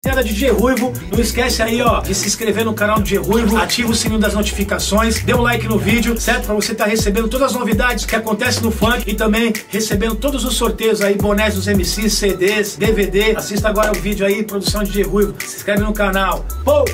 DJ Ruivo, não esquece aí, ó, de se inscrever no canal do DJ Ruivo, ativa o sininho das notificações, dê um like no vídeo, certo? Pra você estar recebendo todas as novidades que acontecem no funk e também recebendo todos os sorteios aí, bonés dos MCs, CDs, DVD. Assista agora o vídeo aí, produção de DJ Ruivo, se inscreve no canal. Pô!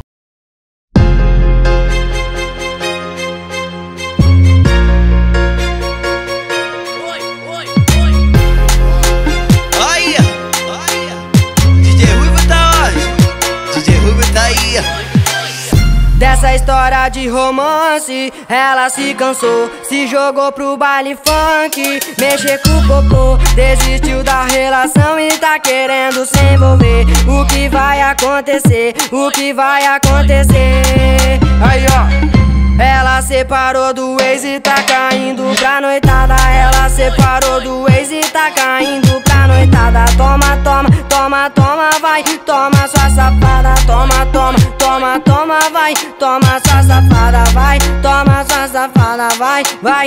Dessa história de romance, ela se cansou, se jogou pro baile funk, mexer com o popô, desistiu da relação e tá querendo se envolver. O que vai acontecer? O que vai acontecer? Aí ó. Ela separou do ex e tá caindo pra noitada. Ela separou do ex e tá caindo pra noitada. Toma, toma, toma, toma, vai. Toma sua safada. Toma, toma, toma, toma, vai. Toma sua safada, vai. Toma sua safada, vai, vai.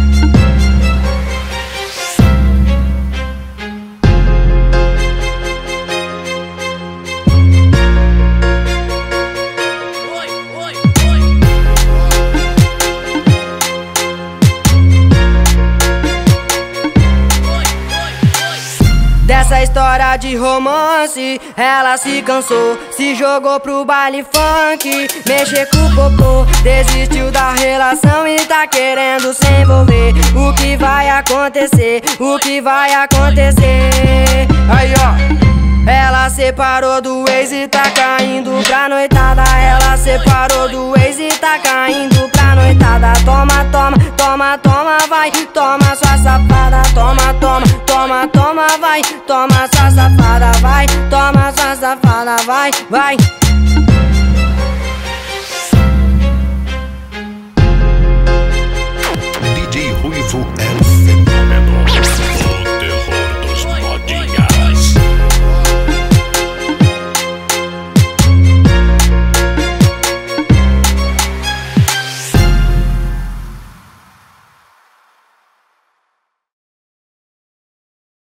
Dessa história de romance, ela se cansou, se jogou pro baile funk, mexer com o popô, desistiu da relação e tá querendo se envolver. O que vai acontecer? O que vai acontecer? Aí ó. Ela separou do ex e tá caindo pra noitada. Ela separou do ex e tá caindo pra noitada. Toma, toma, toma, toma, vai. Toma sua safada. Toma, toma, toma, toma, vai. Toma sua safada, vai. Toma sua safada, vai, vai.